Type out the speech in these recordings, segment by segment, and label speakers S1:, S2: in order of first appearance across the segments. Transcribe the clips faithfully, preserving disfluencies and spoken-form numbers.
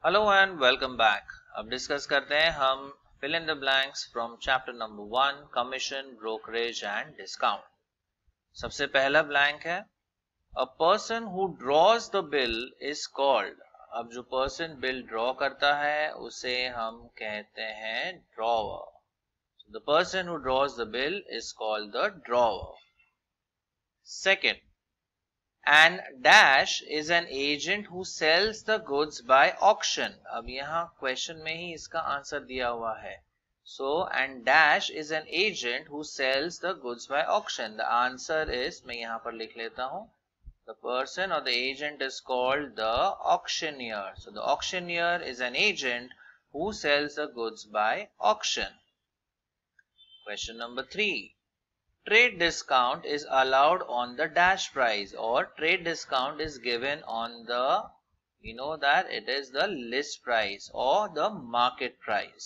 S1: Hello and welcome back. अब discuss करते हैं हम fill in the blanks from chapter number one, commission, brokerage and discount. सबसे पहला ब्लैंक है a person who draws the bill is called. अब जो पर्सन बिल ड्रॉ करता है उसे हम कहते हैं drawer. The person who draws the bill is called the drawer. Second, and dash is an agent who sells the goods by auction। अब यहाँ क्वेश्चन में ही इसका आंसर दिया हुआ है। So and dash is an agent who sells the goods by auction। The answer is, मैं यहाँ पर लिख लेता हूँ, the person or the agent is called the auctioneer। So the auctioneer is an agent who sells the goods by auction। Question number three, trade discount is allowed on the dash price, or trade discount is given on the, you know that it is the list price or the market price।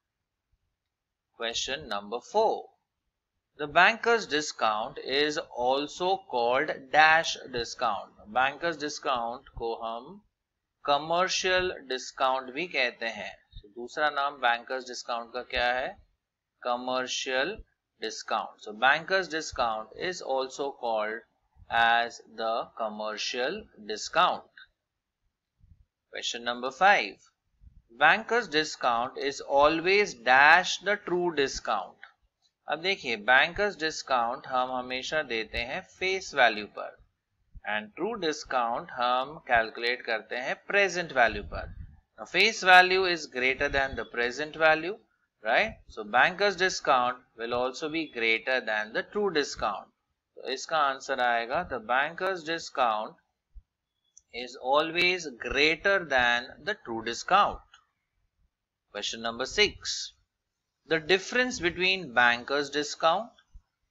S1: Question number four, the banker's discount is also called dash discount। banker's discount को हम commercial discount भी कहते हैं। so, दूसरा नाम banker's discount का क्या है? commercial discount। So banker's discount is also called as the commercial discount। Question number five, banker's discount is always dash the true discount। अब देखिए, banker's discount हम हमेशा देते हैं face value पर, and true discount हम calculate करते हैं present value पर। Now face value is greater than the present value, right? So banker's discount will also be greater than the true discount। तो इसका आंसर आएगा the banker's discount is always greater than the true discount। Question number six, the difference between banker's discount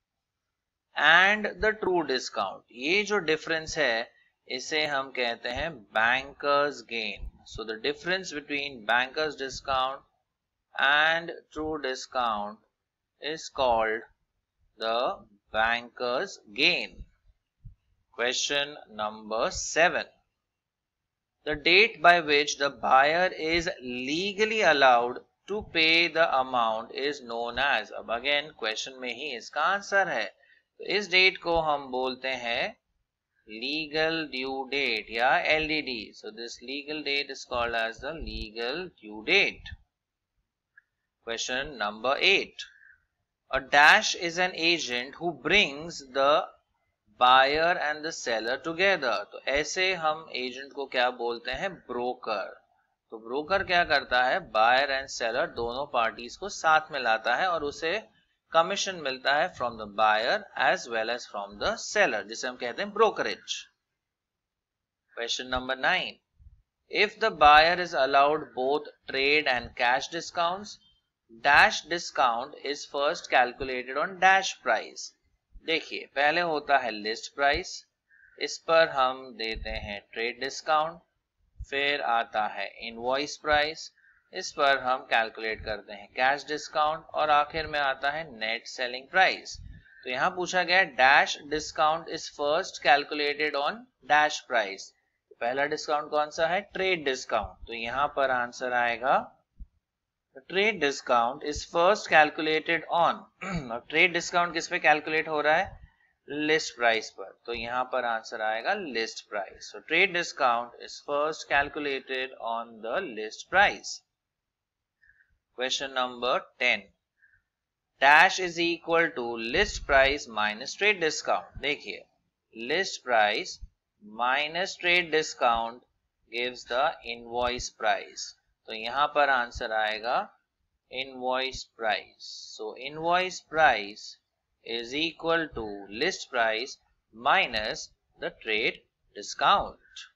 S1: and the true discount, ये जो difference है इसे हम कहते हैं banker's gain। So the difference between banker's discount and true discount is called the banker's gain। Question number seven, the date by which the buyer is legally allowed to pay the amount is known as। अब again question में ही इसका answer है। तो इस date को हम बोलते हैं legal due date या L D D। So this legal date is called as the legal due date। Question number eight, a dash is an agent who brings the buyer and the seller together। तो ऐसे हम agent को क्या बोलते हैं? Broker. तो broker क्या करता है? बायर एंड सेलर दोनों पार्टीज को साथ में लाता है और उसे कमीशन मिलता है from the buyer as well as from the seller, जिसे हम कहते हैं brokerage. Question number nine, if the buyer is allowed both trade and cash discounts, dash discount is first calculated on dash price। देखिए, पहले होता है list price, इस पर हम देते हैं trade discount, फिर आता है invoice price, इस पर हम calculate करते हैं cash discount, और आखिर में आता है net selling price। तो यहाँ पूछा गया dash discount is first calculated on dash price। पहला discount कौन सा है? trade discount। तो यहाँ पर आंसर आएगा The trade discount is first calculated on और trade discount किस पे calculate हो रहा है? list price पर। तो यहाँ पर आंसर आएगा list price। So trade discount is first calculated on the list price। Question number ten, dash is equal to list price minus trade discount। देखिए, list price minus trade discount gives the invoice price। तो यहाँ पर answer आएगा invoice price। So invoice price is equal to list price minus the trade discount।